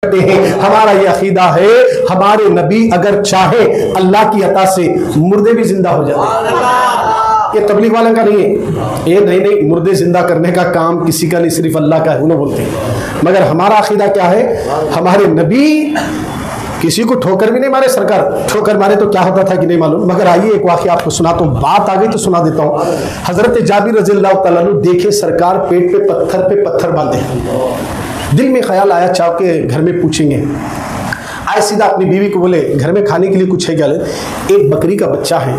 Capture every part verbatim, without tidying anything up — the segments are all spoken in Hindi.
हैं। हमारा ये अकीदा है, हमारे नबी अगर चाहे अल्लाह की अता से मुर्दे भी जिंदा हो जाते। ये तबलीग वाला का नहीं है, ये नहीं नहीं मुर्दे जिंदा करने का काम किसी का नहीं, सिर्फ अल्लाह का है, उन्हें बोलते हैं। मगर हमारा अकीदा क्या है, हमारे नबी किसी को ठोकर भी नहीं मारे। सरकार ठोकर मारे तो क्या होता था कि नहीं मालूम, मगर आइए एक वाक़या आपको सुनाता हूँ। बात आ गई तो सुना देता हूँ। हजरत जाबिर रज़ियल्लाहु तआला अन्हु देखे सरकार पेट पे पत्थर पे पत्थर बांधे। दिल में ख्याल आया चाह के घर में पूछेंगे। आए सीधा अपनी बीवी को बोले घर में खाने के लिए कुछ है क्या? एक बकरी का बच्चा है,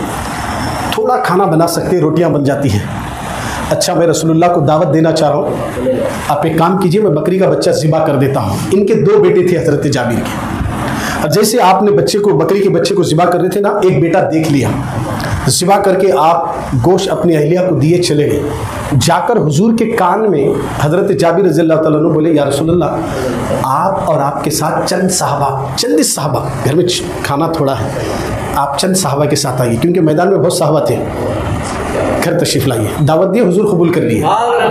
थोड़ा खाना बना सकते, रोटियां बन जाती हैं। अच्छा मैं रसूलुल्लाह को दावत देना चाह रहा हूँ, आप एक काम कीजिए, मैं बकरी का बच्चा ज़िबा कर देता हूँ। इनके दो बेटे थे हजरत जाबिर के। और जैसे आपने बच्चे को बकरी के बच्चे को ज़िबा कर रहे थे ना, एक बेटा देख लिया, ज़िबा करके आप गोश्त अपनी अहलिया को दिए चले गए। जाकर हुजूर के कान में हज़रत जाबिर रज़ियल्लाहु तआला अन्हु बोले, या रसूलल्लाह आप और आपके साथ चंद साहबा, चंद साहबा, घर में खाना थोड़ा है, आप चंद साहबा के साथ आइए, क्योंकि मैदान में बहुत साहबा थे। घर तशरीफ लाइए, दावत दिए, हुजूर कबूल कर लिए।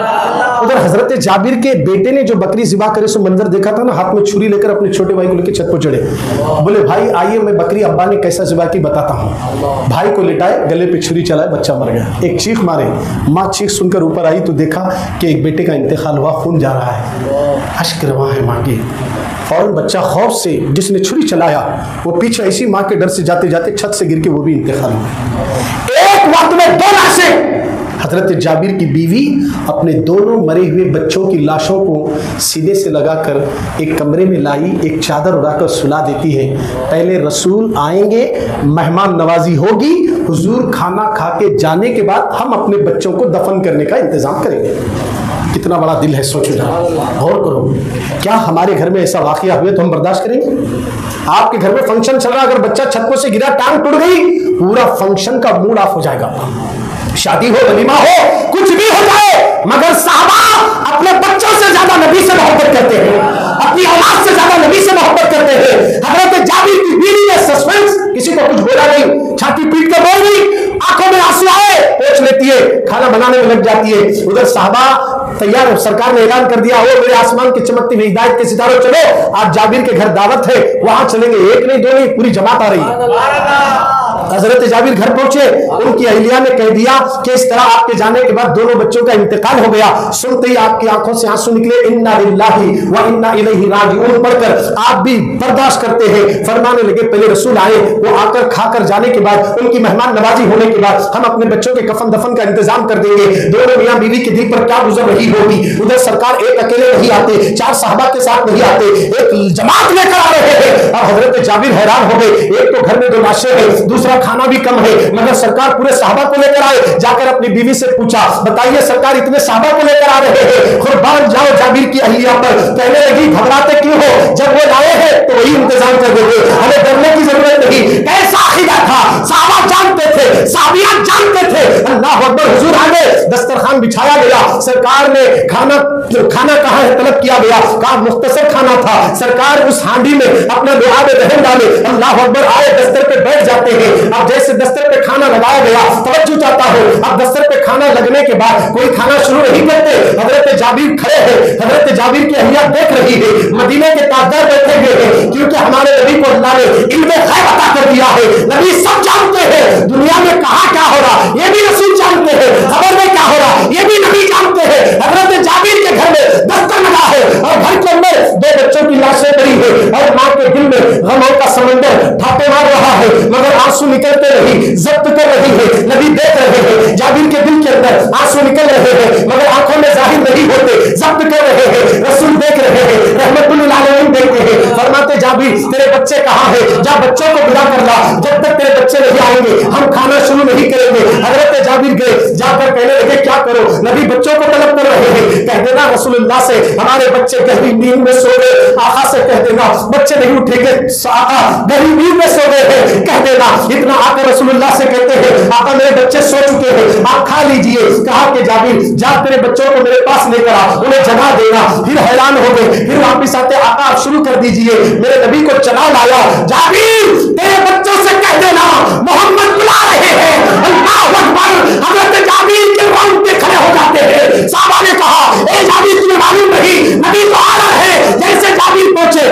उधर हजरत जाबिर के बेटे ने जो बकरी ज़िबा करे सो मंजर देखा था ना, हाथ में छुरी लेकर अपने छोटे भाई को लेकर छत पर चढ़े। बोले भाई आइए मैं बकरी अब्बा ने कैसा ज़िबा की बताता हूँ। भाई को लिटाए, गले पे छुरी चलाए, बच्चा मर गया। एक चीख मारे, माँ चीख सुनकर ऊपर आई तो देखा कि एक बेटे का इंतकाल हुआ, खून जा रहा है, अश्क रवा है माँ की। फौरन बच्चा खौफ से, जिसने छुरी चलाया वो पीछे ऐसी माँ के डर से जाते जाते छत से गिर के वो भी इंतकाल हुआ। एक वक्त में दो लाशें। हजरत जाबिर की बीवी अपने दोनों मरे हुए बच्चों की लाशों को सीने से लगाकर एक कमरे में लाई, एक चादर उड़ाकर सुला देती है। पहले रसूल आएंगे, मेहमान नवाजी होगी, हुजूर खाना खा के जाने के बाद हम अपने बच्चों को दफन करने का इंतजाम करेंगे। कितना बड़ा दिल है, सोचो जरा, गौर करो। क्या हमारे घर में ऐसा वाकया हुए तो हम बर्दाश्त करेंगे? आपके घर में फंक्शन चल रहा, अगर बच्चा छत से गिरा, टांग टूट गई, पूरा फंक्शन का मूड ऑफ हो जाएगा। शादी हो, वलीमा हो, कुछ भी हो जाए, मगर साहबा अपने बच्चों से ज्यादा नबी से मोहब्बत करते हैं, अपनी औलाद से ज्यादा नबी से मोहब्बत करते हैं। हजरत जाबिर की बीवी ने सस्पेंस, किसी को कुछ बोला नहीं, छाती पीट कर बोल रही, आंखों में आंसू आए, पोंछ लेती है, खाना बनाने में लग जाती है। उधर साहबा तैयार, सरकार ने ऐलान कर दिया, हो मेरे आसमान के चमकती हुई हिदायत के सितारों, चलो आज जाबिर के घर दावत है, वहां चलेंगे। एक नहीं दो नहीं, पूरी जमात आ रही है। हजरत जाबिर घर पहुंचे, उनकी अहलिया ने कह दिया कि इस तरह आपके जाने के बाद दोनों बच्चों का इंतकाल हो गया। सुनते ही आपकी आंखों से आंसू निकले, इन्ना लिल्लाहि व इन्ना इलैहि राजिऊन पढ़कर आप भी बर्दाश्त करते हैं। फरमाने लगे, पहले रसूल आए, वो आकर खाकर जाने के बाद, उनकी मेहमान नवाजी होने के बाद हम अपने बच्चों के कफन दफन का इंतजाम कर देंगे। दोनों मियां बीवी के दिल पर क्या गुजर रही होगी। उधर सरकार एक अकेले नहीं आते, चार साहबा के साथ नहीं आते, एक जमात लेकर आ रहे हैं। अब हजरत जाबिर हैरान हो गए, एक तो घर में दो लाशें हैं, दूसरा खाना भी कम है, मगर सरकार पूरे साहबा को लेकर आए। जाकर अपनी बीवी से पूछा, बताइए सरकार इतने साहबा को लेकर आ रहे हैं, कुर्बान जाओ जाबिर की अहलिया पर। कहने लगी, घबराते क्यों हो, जब वो लाए हैं तो वही इंतजाम कर देंगे, हमें डरने की जरूरत नहीं। कैसा अकीदा था, साहबा जानते थे, साहबियां जानते थे। अल्लाह अकबर, हुजूर आ गए, दस्तरखान बिछाया गया। सरकार ने खाना खाना कहाँ है तलब किया गया, कहा मुख्तसर खाना था। सरकार उस हांडी में अपना लुहा में रहम डाले, अल्लाह अकबर, आए दस्तर पे बैठ जाते हैं। अब जैसे दस्तर पे खाना लगाया गया, तवज्जो चाहता हो, अब दस्तर पे खाना लगने के बाद कोई खाना शुरू नहीं करते। हजरत जाबिर खड़े हैं, हजरत जाबिर की अहलिया देख रही है, मदीने के ताजदार बैठे हुए हैं, क्योंकि हमारे नबी को अल्लाह ने इल्मे गैब अता कर दिया है। नबी सब जानते हैं, दुनिया में कहां क्या हो रहा ये भी रसूल जानते हैं, खबर में क्या हो रहा ये भी नबी जानते हैं। हजरत जाबिर के घर में दस्तर लगा है और घर के अंदर दो बच्चों की लाशें पड़ी है और मां के दिल में गमों का समंदर ठाटे मार रहा है, मगर आंसू निकलते नहीं, जब्त कर रही है। नबी देख रहे हैं, जाबिर के दिल के अंदर आंसू निकल रहे हैं, मगर आंखों में जाहिर नहीं होते, जब्त कर रहे हैं। रसूल देख रहे हैं, रहमतुल्लिल आलमीन देखते हैं, फरमाते जाबिर तेरे बच्चे कहाँ हैं, जा बच्चों को विदा कर ला, जब तक तेरे बच्चे नहीं आएंगे हम खाना शुरू नहीं करेंगे। हजरत जाबिर गए, जाकर कहने लगे क्या करो, नबी बच्चों को तलब कर रहे हैं, कह देना रसूलुल्लाह से हमारे बच्चे गहरी नींद में सो गए। आका से कह देना बच्चे नहीं उठेंगे, आका गहरी नींद में सो गए हैं, कह देना। इतना आकर रसूलुल्लाह से कहते हैं, आका मेरे बच्चे सो चुके हैं, आप खा लीजिए। कहा कि जाबिर जा तेरे बच्चों को मेरे पास लेकर आ, उन्हें जगा देना। फिर हैरान हो गए, फिर वापिस आते, आका आप शुरू कर दीजिए। मेरे नबी को चला लाया, जाबिर तेरे बच्चों से कह देना मोहम्मद बुला रहे हैं। अल्लाह अकबर, हजरत जाबिर के रोंगटे खड़े हो जाते हैं। साहबा ने कहा, ए जाबिर तुम्हें मालूम नहीं नबी तो आ रहे हैं। जैसे जाबिर पहुंचे,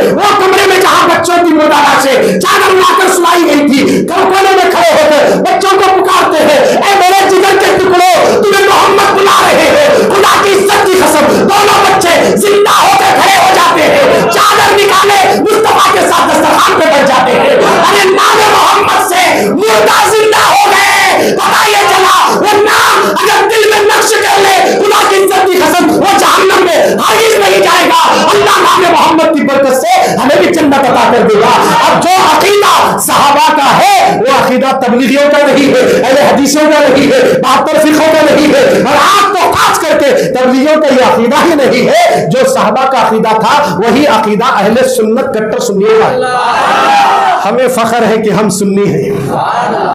रहमत अता कर देगा। अब जो अकीदा सहाबा का है वो अकीदा तबलीगियों का नहीं है, अहले हदीसों का नहीं है, बहत्तर फिक़ों का नहीं है, और आप तो खास करके तबलीगियों का ये अकीदा ही नहीं है। जो सहाबा का अकीदा था वही अकीदा अहले सुन्नत कट्टर सुन्नियों का है। हमें फख्र है कि हम सुन्नी हैं।